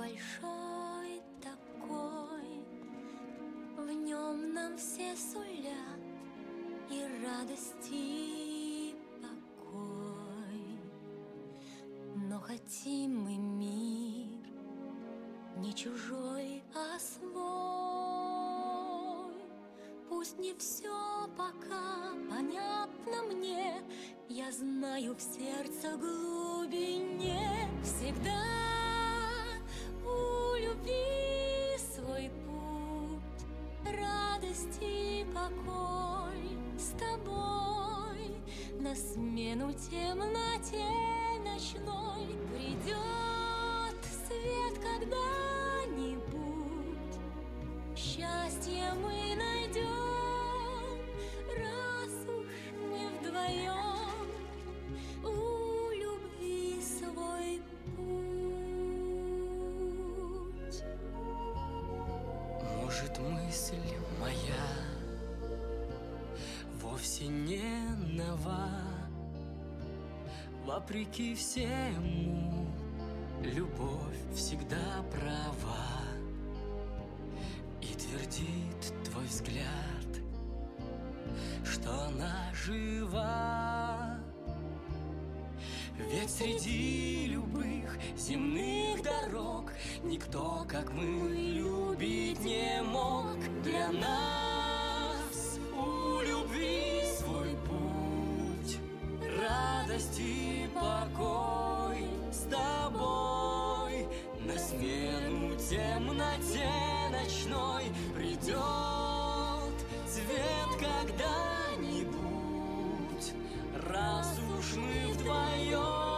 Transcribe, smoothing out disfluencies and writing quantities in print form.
большой такой, в нем нам все сулят и радость, и покой. Но хотим мы мир не чужой, а свой. Пусть не все пока понятно мне, я знаю в сердце глубине всегда у любви свой путь, радость и покой. С тобой на смену темноте ночной придет свет когда-нибудь. Счастье мы найдем, раз уж мы вдвоем у любви свой путь. Может, мысль моя вовсе не нова, вопреки всему любовь всегда права. И твердит твой взгляд, что она жива. Ведь среди любых земных дорог никто, как мы, любить не мог. Для нас у любви свой путь, радость и покой. С тобой на смену темноте ночной придет свет когда-нибудь, раз уж мы вдвоем